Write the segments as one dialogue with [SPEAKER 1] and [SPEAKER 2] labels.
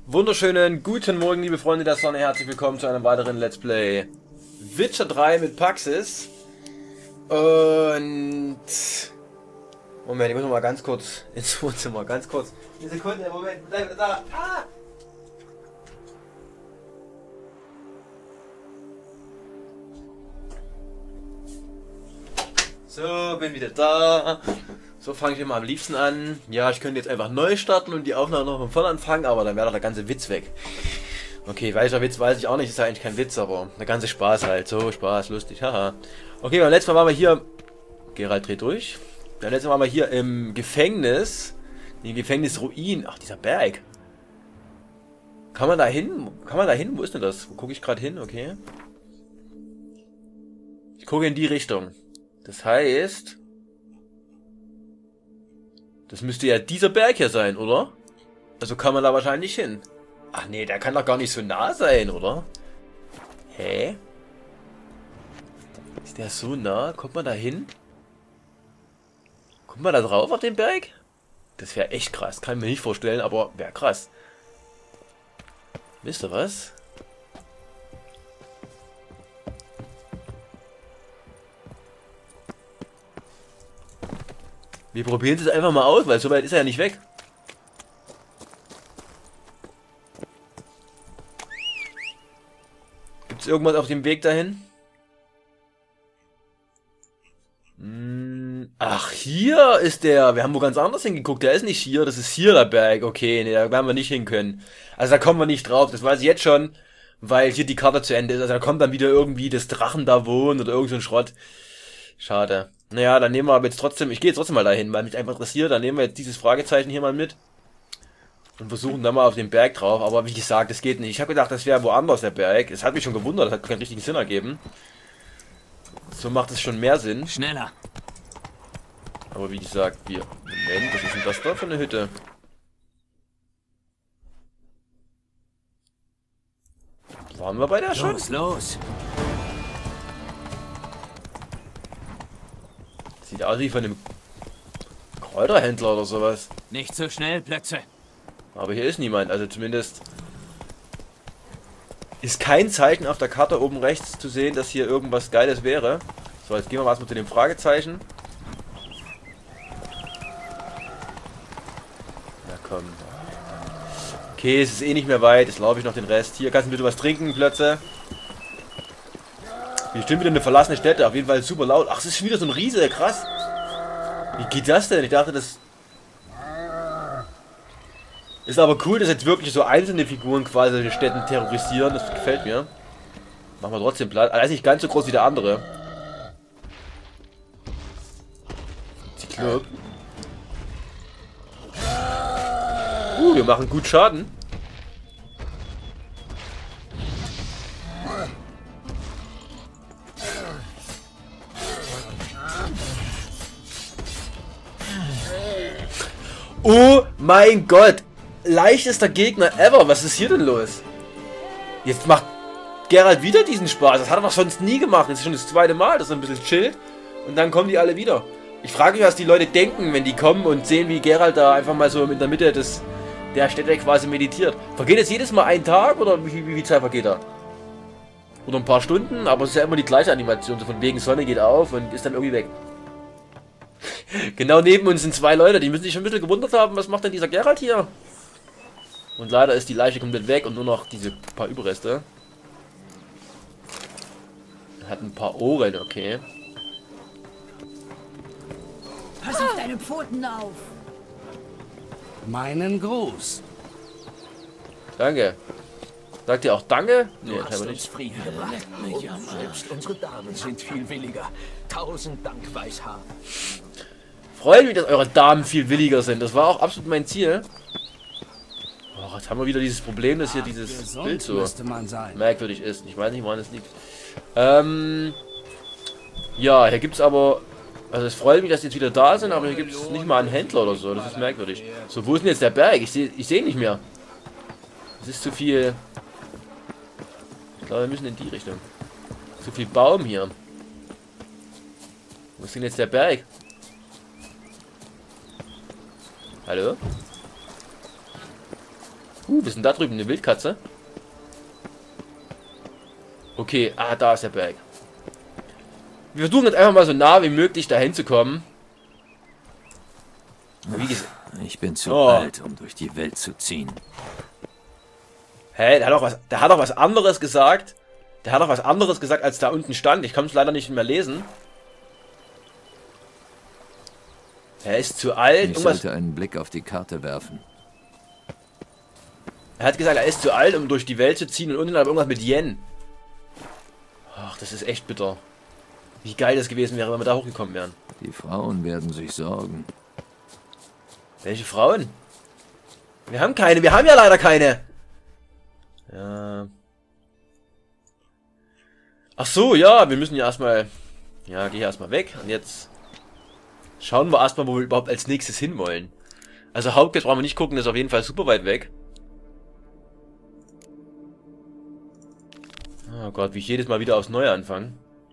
[SPEAKER 1] Wunderschönen guten Morgen, liebe Freunde der Sonne. Herzlich willkommen zu einem weiteren Let's Play Witcher 3 mit Paxis. Und... Moment, ich muss noch mal ganz kurz ins Wohnzimmer. Ganz kurz. Eine Sekunde, Moment. Bleib da. Ah! So, bin wieder da. So fange ich immer am liebsten an. Ja, ich könnte jetzt einfach neu starten und die Aufnahme noch von vorne anfangen, aber dann wäre doch der ganze Witz weg. Okay, welcher Witz weiß ich auch nicht, ist ja eigentlich kein Witz, aber der ganze Spaß halt. So, Spaß, lustig, haha. Okay, beim letzten Mal waren wir hier... Geralt dreht durch. Beim letzten Mal waren wir hier im Gefängnis. Im Gefängnisruin. Ach, dieser Berg. Kann man da hin? Kann man da hin? Wo ist denn das? Wo gucke ich gerade hin? Okay. Ich gucke in die Richtung. Das heißt... Das müsste ja dieser Berg hier sein, oder? Also kann man da wahrscheinlich hin. Ach nee, der kann doch gar nicht so nah sein, oder? Hä? Ist der so nah? Kommt man da hin? Kommt man da drauf auf den Berg? Das wäre echt krass. Kann ich mir nicht vorstellen, aber wäre krass. Wisst ihr was? Wir probieren es einfach mal aus, weil so weit ist er ja nicht weg. Gibt es irgendwas auf dem Weg dahin? Ach, hier ist der. Wir haben wo ganz anders hingeguckt. Der ist nicht hier. Das ist hier der Berg. Okay, nee, da werden wir nicht hin können. Also da kommen wir nicht drauf. Das weiß ich jetzt schon, weil hier die Karte zu Ende ist. Also da kommt dann wieder irgendwie das Drachen da wohnen oder irgend so ein Schrott. Schade. Naja, dann nehmen wir aber jetzt trotzdem, ich gehe jetzt trotzdem mal dahin, weil mich einfach interessiert, dann nehmen wir jetzt dieses Fragezeichen hier mal mit und versuchen dann mal auf den Berg drauf, aber wie gesagt, das geht nicht. Ich habe gedacht, das wäre woanders der Berg, es hat mich schon gewundert, das hat keinen richtigen Sinn ergeben. So macht es schon mehr Sinn.
[SPEAKER 2] Schneller!
[SPEAKER 1] Aber wie gesagt, wir... Moment, was ist denn das da für eine Hütte? Waren wir bei der schon?
[SPEAKER 2] Los, los!
[SPEAKER 1] Sieht aus wie von einem Kräuterhändler oder sowas.
[SPEAKER 2] Nicht so schnell, Plötze!
[SPEAKER 1] Aber hier ist niemand, also zumindest ist kein Zeichen auf der Karte oben rechts zu sehen, dass hier irgendwas Geiles wäre. So, jetzt gehen wir mal erstmal zu dem Fragezeichen. Na komm. Okay, es ist eh nicht mehr weit, jetzt laufe ich noch den Rest. Hier kannst du bitte was trinken, Plötze. Bestimmt wieder eine verlassene Stätte, auf jeden Fall super laut. Ach, es ist schon wieder so ein Riese, krass. Wie geht das denn? Ich dachte, das ist aber cool, dass jetzt wirklich so einzelne Figuren quasi die Städten terrorisieren. Das gefällt mir. Machen wir trotzdem Platz. Er ist nicht ganz so groß wie der andere. Zyklop. Wir machen gut Schaden. Oh mein Gott! Leichtester Gegner ever! Was ist hier denn los? Jetzt macht Geralt wieder diesen Spaß. Das hat er doch sonst nie gemacht. Das ist schon das zweite Mal, dass er ein bisschen chillt. Und dann kommen die alle wieder. Ich frage mich, was die Leute denken, wenn die kommen und sehen, wie Geralt da einfach mal so in der Mitte der Städte quasi meditiert. Vergeht jetzt jedes Mal ein Tag oder wie viel Zeit vergeht da? Oder ein paar Stunden, aber es ist ja immer die gleiche Animation. So von wegen Sonne geht auf und ist dann irgendwie weg. Genau neben uns sind zwei Leute, die müssen sich schon ein bisschen gewundert haben, was macht denn dieser Geralt hier? Und leider ist die Leiche komplett weg und nur noch diese paar Überreste. Er hat ein paar Ohren, okay.
[SPEAKER 3] Pass auf deine Pfoten auf!
[SPEAKER 2] Meinen Gruß!
[SPEAKER 1] Danke. Sagt ihr auch Danke?
[SPEAKER 4] Du
[SPEAKER 1] Nee,
[SPEAKER 4] hast
[SPEAKER 1] scheinbar
[SPEAKER 4] uns
[SPEAKER 1] nicht.
[SPEAKER 4] Frieden gebracht. Und selbst unsere Damen sind viel williger. 1000 Dank, Weißhaar.
[SPEAKER 1] Freut mich, dass eure Damen viel williger sind. Das war auch absolut mein Ziel. Oh, jetzt haben wir wieder dieses Problem, dass hier dieses Bild so
[SPEAKER 2] Man sein.
[SPEAKER 1] merkwürdig ist. Ich weiß nicht, woran es liegt. Ja, hier gibt es aber... Also es freut mich, dass die jetzt wieder da sind, aber hier gibt es nicht mal einen Händler oder so. Das ist merkwürdig. So, wo ist denn jetzt der Berg? Ich seh nicht mehr. Es ist zu viel... Ich glaube, wir müssen in die Richtung. Zu viel Baum hier. Wo ist denn jetzt der Berg? Hallo? Wir sind da drüben, eine Wildkatze. Okay, da ist der Berg. Wir versuchen jetzt einfach mal so nah wie möglich dahin zu kommen. Wie gesagt.
[SPEAKER 2] Ich bin zu alt, um durch die Welt zu ziehen.
[SPEAKER 1] Hä, der hat doch was anderes gesagt. Der hat doch was anderes gesagt, als da unten stand. Ich kann es leider nicht mehr lesen. Er ist zu alt.
[SPEAKER 2] Ich sollte einen Blick auf die Karte werfen.
[SPEAKER 1] Er hat gesagt, er ist zu alt, um durch die Welt zu ziehen. Und unten hat irgendwas mit Yen. Ach, das ist echt bitter. Wie geil das gewesen wäre, wenn wir da hochgekommen wären.
[SPEAKER 2] Die Frauen werden sich sorgen.
[SPEAKER 1] Welche Frauen? Wir haben keine. Wir haben ja leider keine. Ja. Ach so, ja, wir müssen ja erstmal... Ja, geh erstmal weg. Und jetzt schauen wir erstmal, wo wir überhaupt als nächstes hinwollen. Also Hauptquest brauchen wir nicht gucken, das ist auf jeden Fall super weit weg. Oh Gott, wie ich jedes Mal wieder aufs Neue anfange.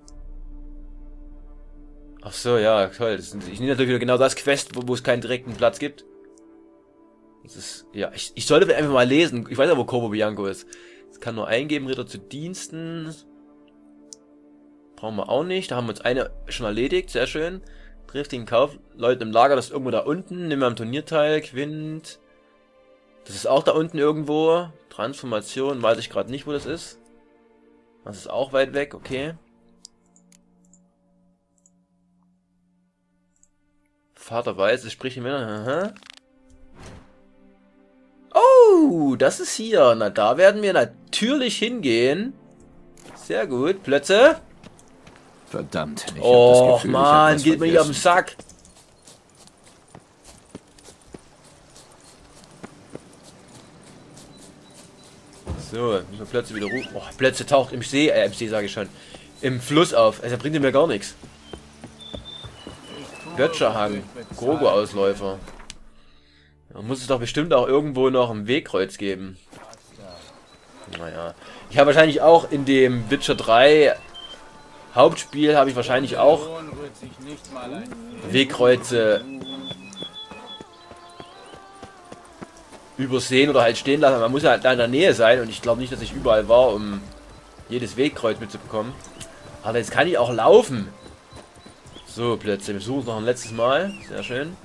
[SPEAKER 1] Ach so, ja, toll. Ich nehme natürlich wieder genau das Quest, wo es keinen direkten Platz gibt. Das ist, ja, ich sollte einfach mal lesen. Ich weiß ja, wo Corvo Bianco ist. Das kann nur eingeben, Ritter zu Diensten. Brauchen wir auch nicht. Da haben wir uns eine schon erledigt. Sehr schön. Trifft den Kaufleuten im Lager. Das ist irgendwo da unten. Nehmen wir am Turnier teil. Quint. Das ist auch da unten irgendwo. Transformation. Weiß ich gerade nicht, wo das ist. Das ist auch weit weg. Okay. Vater weiß, es spricht mir. Aha. Oh, das ist hier. Na, da werden wir natürlich hingehen. Sehr gut. Plötze.
[SPEAKER 2] Verdammt. Ich
[SPEAKER 1] Oh,
[SPEAKER 2] hab das Gefühl,
[SPEAKER 1] Mann,
[SPEAKER 2] ich hab
[SPEAKER 1] geht mir hier auf den
[SPEAKER 2] vergessen.
[SPEAKER 1] Sack. So, müssen wir Plötze wieder rufen. Oh, Plötze taucht im See, im See sage ich schon. Im Fluss auf. Also bringt mir gar nichts. Götterhang. Grogo-Ausläufer. Da muss es doch bestimmt auch irgendwo noch ein Wegkreuz geben. Naja. Ich habe wahrscheinlich auch in dem Witcher 3 Hauptspiel habe ich wahrscheinlich auch Wegkreuze übersehen oder halt stehen lassen. Man muss ja halt da in der Nähe sein und ich glaube nicht, dass ich überall war, um jedes Wegkreuz mitzubekommen. Aber jetzt kann ich auch laufen. So, Plätze. Wir suchen es noch ein letztes Mal. Sehr schön.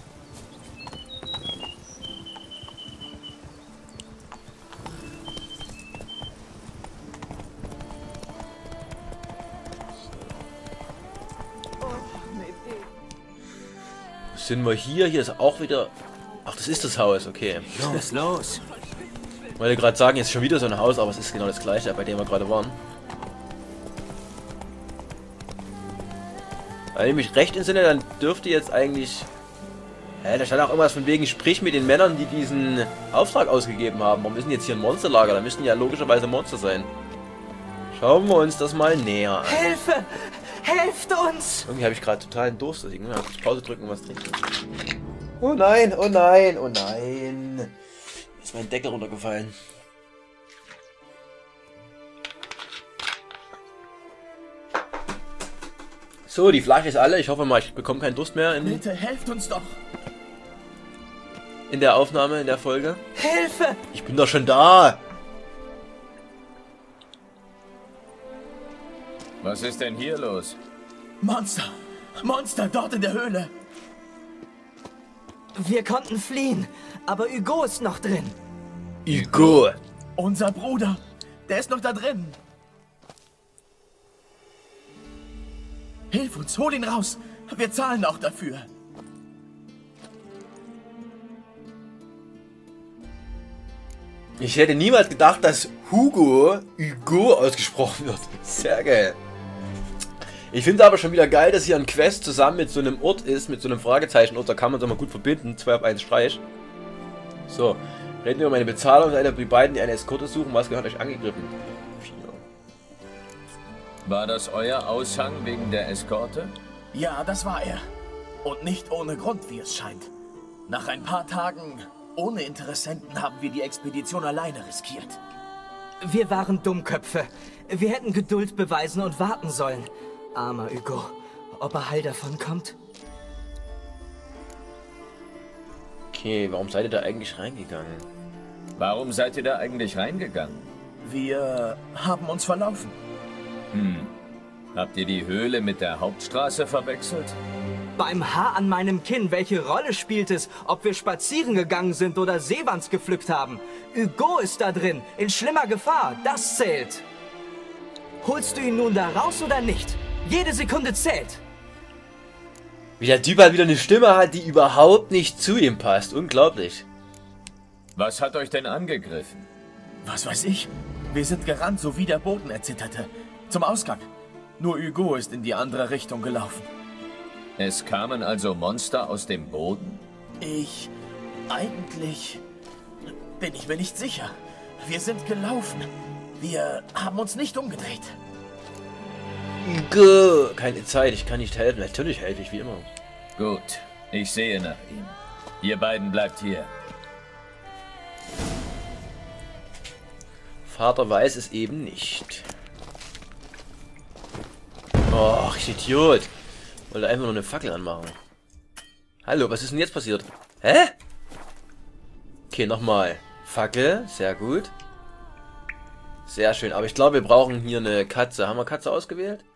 [SPEAKER 1] Sind wir hier? Hier ist auch wieder... Ach, das ist das Haus, okay.
[SPEAKER 2] Los, los.
[SPEAKER 1] Ich wollte gerade sagen, jetzt ist schon wieder so ein Haus, aber es ist genau das gleiche, bei dem wir gerade waren. Wenn ich mich recht entsinne, dann dürfte jetzt eigentlich... da stand auch irgendwas von wegen, sprich mit den Männern, die diesen Auftrag ausgegeben haben. Warum ist denn jetzt hier ein Monsterlager? Da müssten ja logischerweise Monster sein. Schauen wir uns das mal näher an.
[SPEAKER 5] Hilfe! Helft uns!
[SPEAKER 1] Irgendwie habe ich gerade totalen Durst. Ich muss Pause drücken und was trinken. Oh nein, oh nein, oh nein. Mir ist mein Deckel runtergefallen. So, die Flasche ist alle. Ich hoffe mal, ich bekomme keinen Durst mehr
[SPEAKER 5] Bitte helft uns doch!
[SPEAKER 1] in der Aufnahme, in der Folge.
[SPEAKER 5] Hilfe!
[SPEAKER 1] Ich bin doch schon da.
[SPEAKER 6] Was ist denn hier los?
[SPEAKER 5] Monster! Monster dort in der Höhle!
[SPEAKER 7] Wir konnten fliehen, aber Hugo ist noch drin.
[SPEAKER 1] Hugo.
[SPEAKER 5] Unser Bruder! Der ist noch da drin! Hilf uns, hol ihn raus! Wir zahlen auch dafür!
[SPEAKER 1] Ich hätte niemals gedacht, dass Hugo ausgesprochen wird. Sehr geil. Ich finde aber schon wieder geil, dass hier ein Quest zusammen mit so einem Ort ist, mit so einem Fragezeichen-Ort. Da kann man es mal gut verbinden. 2 auf 1 Streich. So, reden wir über meine Bezahlung. Seid ihr die beiden, die eine Eskorte suchen? Was gehört euch angegriffen? 4.
[SPEAKER 6] War das euer Aushang wegen der Eskorte?
[SPEAKER 5] Ja, das war er. Und nicht ohne Grund, wie es scheint. Nach ein paar Tagen ohne Interessenten haben wir die Expedition alleine riskiert.
[SPEAKER 7] Wir waren Dummköpfe. Wir hätten Geduld beweisen und warten sollen. Armer Hugo. Ob er heil davon kommt?
[SPEAKER 1] Okay, warum seid ihr da eigentlich reingegangen?
[SPEAKER 6] Warum seid ihr da eigentlich reingegangen?
[SPEAKER 5] Wir haben uns verlaufen.
[SPEAKER 6] Habt ihr die Höhle mit der Hauptstraße verwechselt?
[SPEAKER 7] Beim Haar an meinem Kinn, welche Rolle spielt es, ob wir spazieren gegangen sind oder Seewands gepflückt haben? Hugo ist da drin, in schlimmer Gefahr, das zählt. Holst du ihn nun da raus oder nicht? Jede Sekunde zählt.
[SPEAKER 1] Wie der Typ halt wieder eine Stimme hat, die überhaupt nicht zu ihm passt. Unglaublich.
[SPEAKER 6] Was hat euch denn angegriffen?
[SPEAKER 5] Was weiß ich? Wir sind gerannt, so wie der Boden erzitterte. Zum Ausgang. Nur Hugo ist in die andere Richtung gelaufen.
[SPEAKER 6] Es kamen also Monster aus dem Boden?
[SPEAKER 5] Eigentlich bin ich mir nicht sicher. Wir sind gelaufen. Wir haben uns nicht umgedreht.
[SPEAKER 1] Keine Zeit, ich kann nicht helfen. Natürlich helfe ich, wie immer.
[SPEAKER 6] Gut, ich sehe nach ihm. Ihr beiden bleibt hier.
[SPEAKER 1] Vater weiß es eben nicht. Och, ich Idiot. Wollte einfach nur eine Fackel anmachen. Hallo, was ist denn jetzt passiert? Hä? Okay, nochmal. Fackel, sehr gut. Sehr schön, aber ich glaube, wir brauchen hier eine Katze. Haben wir Katze ausgewählt?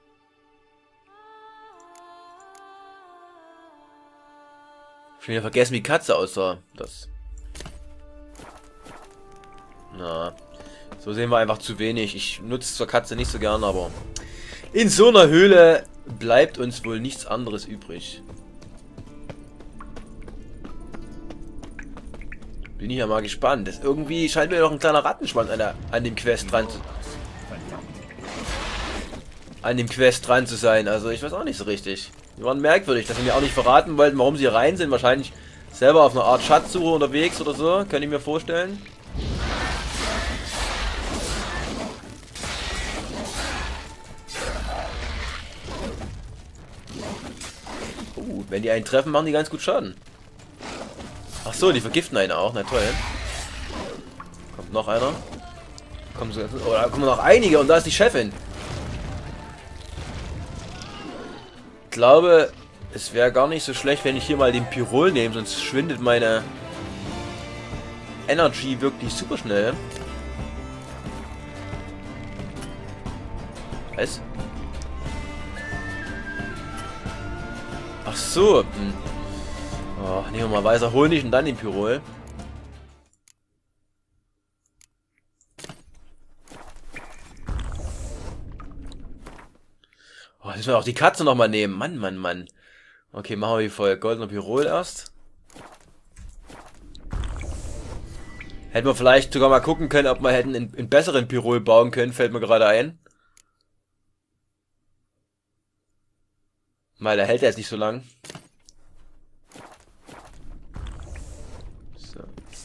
[SPEAKER 1] Ich habe wieder vergessen, wie Katze aussah. Das. Na, so sehen wir einfach zu wenig. Ich nutze zwar Katze nicht so gern, aber in so einer Höhle bleibt uns wohl nichts anderes übrig. Bin ich ja mal gespannt. Das irgendwie scheint mir noch ein kleiner Rattenschwanz an dem Quest dran zu sein. Also ich weiß auch nicht so richtig. Die waren merkwürdig, dass sie mir auch nicht verraten wollten, warum sie hier rein sind. Wahrscheinlich selber auf einer Art Schatzsuche unterwegs oder so. Kann ich mir vorstellen. Wenn die einen treffen, machen die ganz gut Schaden. Ach so, die vergiften einen auch. Na toll. Kommt noch einer. Oh, da kommen noch einige und da ist die Chefin. Ich glaube, es wäre gar nicht so schlecht, wenn ich hier mal den Pyrol nehme, sonst schwindet meine Energy wirklich super schnell. Was? Ach so. Oh, nehmen wir mal weißer Honig und dann den Pyrol. Oh, jetzt müssen wir auch die Katze nochmal nehmen. Mann, Mann, Mann. Okay, machen wir wie folgt. Goldener Pyrol erst. Hätten wir vielleicht sogar mal gucken können, ob wir hätten einen besseren Pyrol bauen können. Fällt mir gerade ein. Weil der hält jetzt nicht so lang. So.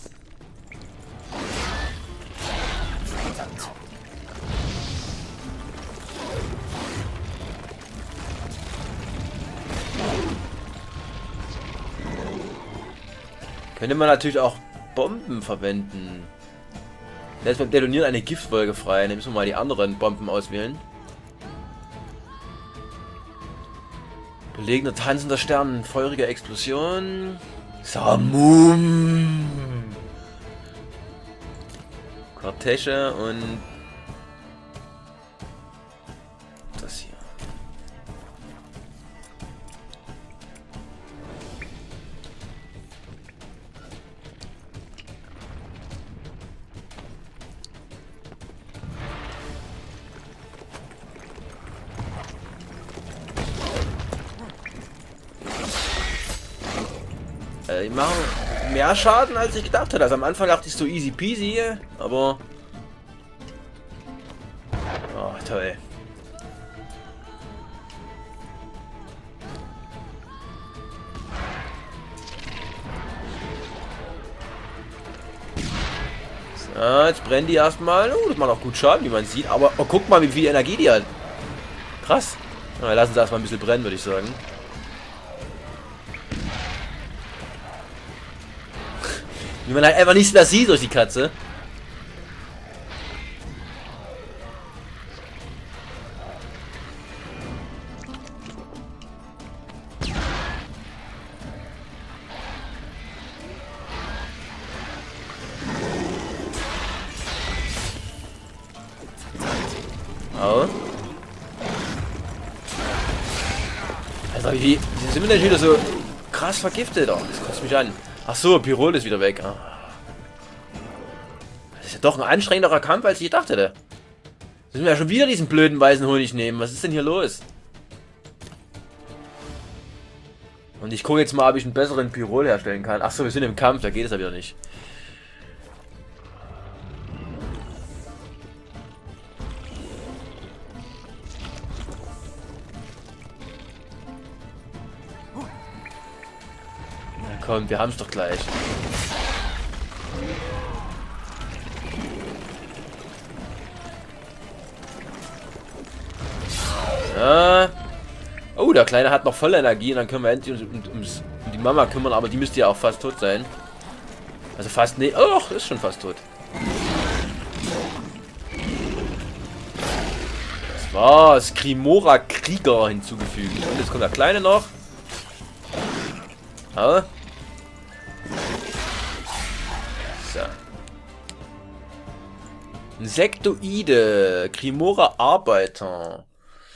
[SPEAKER 1] Könnte man natürlich auch Bomben verwenden. Lässt beim Detonieren eine Giftwolke frei. Dann müssen wir mal die anderen Bomben auswählen. Belegner tanzender Stern, feurige Explosion. Samum. Kortesche und das hier. Die machen mehr Schaden, als ich gedacht hätte. Also am Anfang dachte ich so easy peasy, aber... Oh, toll. So, jetzt brennen die erstmal. Oh, das macht auch gut Schaden, wie man sieht. Aber oh, guck mal, wie viel Energie die hat. Krass. Na, lassen sie erstmal ein bisschen brennen, würde ich sagen. Wie man halt einfach nichts mehr sieht durch die Katze. Oh. Alter, wie sind wir denn wieder so krass vergiftet? Oh, das kotzt mich an. Ach so, Pirol ist wieder weg. Oh. Das ist ja doch ein anstrengenderer Kampf, als ich gedacht hätte. Müssen wir ja schon wieder diesen blöden weißen Honig nehmen. Was ist denn hier los? Und ich gucke jetzt mal, ob ich einen besseren Pirol herstellen kann. Ach so, wir sind im Kampf, da geht es ja wieder nicht. Na komm, wir haben es doch gleich. So. Oh, der Kleine hat noch volle Energie und dann können wir endlich uns um die Mama kümmern, aber die müsste ja auch fast tot sein. Also fast, nee, oh, ist schon fast tot. Das war's, Grimora Krieger hinzugefügt. Und jetzt kommt der Kleine noch. Oh. So. Insektoide, Grimora Arbeiter.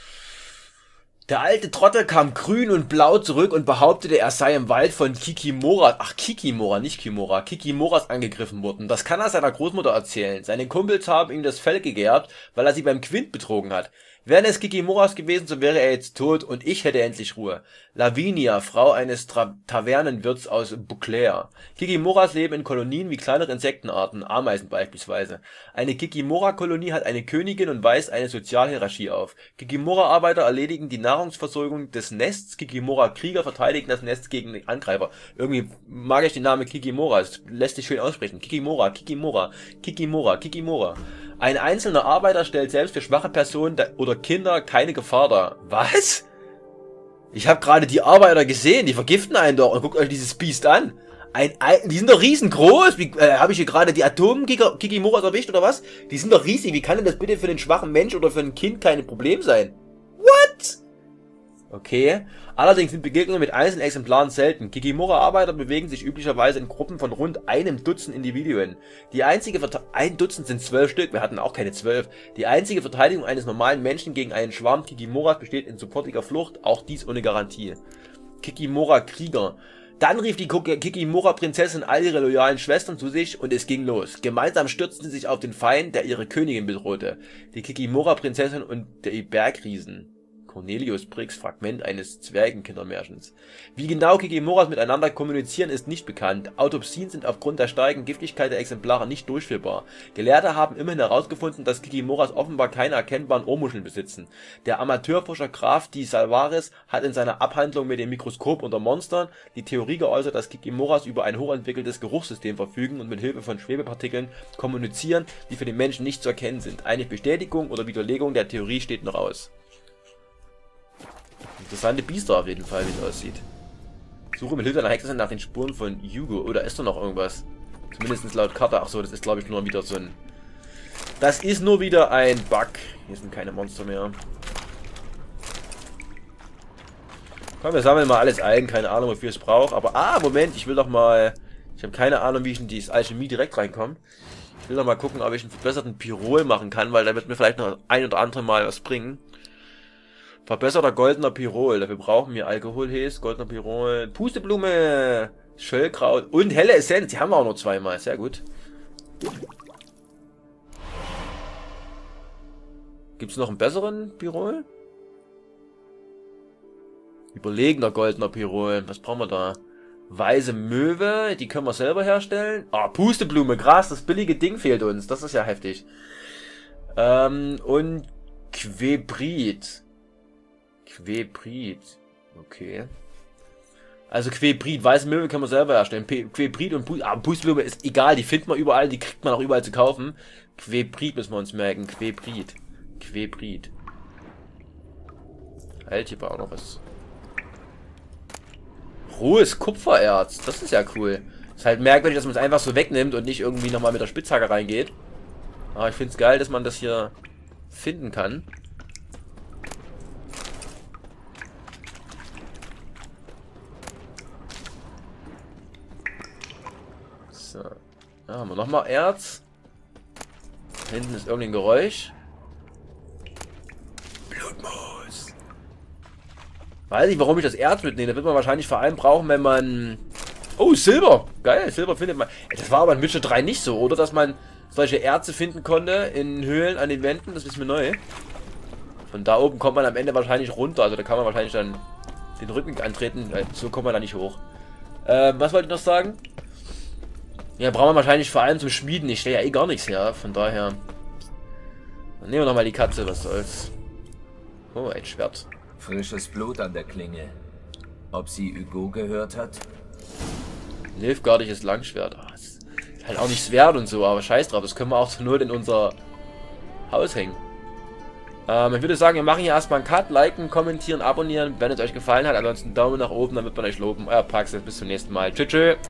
[SPEAKER 1] Der alte Trottel kam grün und blau zurück und behauptete, er sei im Wald von Kikimora, nicht Kimora, Kikimoras angegriffen worden. Das kann er seiner Großmutter erzählen. Seine Kumpels haben ihm das Fell gegerbt, weil er sie beim Quint betrogen hat. Wäre es Kikimoras gewesen, so wäre er jetzt tot und ich hätte endlich Ruhe. Lavinia, Frau eines Tavernenwirts aus Beauclair. Kikimoras leben in Kolonien wie kleinere Insektenarten, Ameisen beispielsweise. Eine Kikimora-Kolonie hat eine Königin und weist eine Sozialhierarchie auf. Kikimora-Arbeiter erledigen die Nahrungsversorgung des Nests, Kikimora-Krieger verteidigen das Nest gegen Angreifer. Irgendwie mag ich den Namen Kikimora, es lässt sich schön aussprechen. Kikimora, Kikimora, Kikimora, Kikimora. Ein einzelner Arbeiter stellt selbst für schwache Personen oder Kinder keine Gefahr dar. Was? Ich habe gerade die Arbeiter gesehen, die vergiften einen doch. Und guckt euch dieses Biest an. Die sind doch riesengroß. Habe ich hier gerade die Atom-Kikimoras erwischt oder was? Die sind doch riesig. Wie kann denn das bitte für einen schwachen Mensch oder für ein Kind kein Problem sein? What? Okay. Allerdings sind Begegnungen mit einzelnen Exemplaren selten. Kikimora-Arbeiter bewegen sich üblicherweise in Gruppen von rund einem Dutzend Individuen. Ein Dutzend sind 12 Stück, wir hatten auch keine 12. Die einzige Verteidigung eines normalen Menschen gegen einen Schwarm Kikimoras besteht in sofortiger Flucht, auch dies ohne Garantie. Kikimora-Krieger. Dann rief die Kikimora-Prinzessin all ihre loyalen Schwestern zu sich und es ging los. Gemeinsam stürzten sie sich auf den Feind, der ihre Königin bedrohte. Die Kikimora-Prinzessin und die Bergriesen. Cornelius Briggs Fragment eines Zwergenkindermärchens. Wie genau Kikimoras miteinander kommunizieren, ist nicht bekannt. Autopsien sind aufgrund der starken Giftigkeit der Exemplare nicht durchführbar. Gelehrte haben immerhin herausgefunden, dass Kikimoras offenbar keine erkennbaren Ohrmuscheln besitzen. Der Amateurforscher Graf Di Salvares hat in seiner Abhandlung mit dem Mikroskop unter Monstern die Theorie geäußert, dass Kikimoras über ein hochentwickeltes Geruchssystem verfügen und mit Hilfe von Schwebepartikeln kommunizieren, die für den Menschen nicht zu erkennen sind. Eine Bestätigung oder Widerlegung der Theorie steht noch aus. Interessante Biester auf jeden Fall, wie es aussieht. Suche mit Hilfe einer Hexe nach den Spuren von Hugo. Oder ist da noch irgendwas? Zumindest laut Karte. Achso, das ist glaube ich nur wieder so ein... Das ist nur wieder ein Bug. Hier sind keine Monster mehr. Komm, wir sammeln mal alles ein. Keine Ahnung, wofür ich es brauche. Aber, Moment, ich will doch mal... Ich habe keine Ahnung, wie ich in die Alchemie direkt reinkomme. Ich will doch mal gucken, ob ich einen verbesserten Pirol machen kann, weil da wird mir vielleicht noch ein oder andere Mal was bringen. Verbesserter goldener Pirol. Dafür brauchen wir Alkoholhes, goldener Pirol, Pusteblume, Schöllkraut und helle Essenz. Die haben wir auch noch zweimal. Sehr gut. Gibt es noch einen besseren Pirol? Überlegener goldener Pirol. Was brauchen wir da? Weiße Möwe. Die können wir selber herstellen. Pusteblume. Krass, das billige Ding fehlt uns. Das ist ja heftig. Und Quebrit. Okay. Also Quebrit, weiße Möwe können wir selber herstellen. Quebrit und Pusteblume ist egal, die findet man überall, die kriegt man auch überall zu kaufen. Quebrit müssen wir uns merken. Quebrit. Halt, hier war auch noch was. Rohes Kupfererz, das ist ja cool. Ist halt merkwürdig, dass man es einfach so wegnimmt und nicht irgendwie nochmal mit der Spitzhacke reingeht. Aber ich finde es geil, dass man das hier finden kann. So. Da haben wir nochmal Erz. Da hinten ist irgendein Geräusch. Weiß nicht, warum ich das Erz mitnehme. Das wird man wahrscheinlich vor allem brauchen, wenn man... Oh, Silber! Geil, Silber findet man. Das war aber in Witcher 3 nicht so, oder? Dass man solche Erze finden konnte in Höhlen an den Wänden. Das ist mir neu. Von da oben kommt man am Ende wahrscheinlich runter. Also da kann man wahrscheinlich dann den Rücken antreten. So kommt man da nicht hoch. Was wollte ich noch sagen? Ja, braucht man wahrscheinlich vor allem zum Schmieden. Ich stelle ja eh gar nichts her. Von daher... Dann nehmen wir nochmal die Katze, was soll's. Oh, ein Schwert.
[SPEAKER 2] Frisches Blut an der Klinge. Ob sie Hugo gehört hat?
[SPEAKER 1] Nilfgaardiges Langschwert. Oh, ist halt auch nicht Schwert und so, aber scheiß drauf. Das können wir auch zur Not in unser Haus hängen. Ich würde sagen, wir machen hier erstmal einen Cut. Liken, kommentieren, abonnieren, wenn es euch gefallen hat. Ansonsten Daumen nach oben, dann wird man euch loben. Euer Pax, bis zum nächsten Mal. Tschüss, tschüss.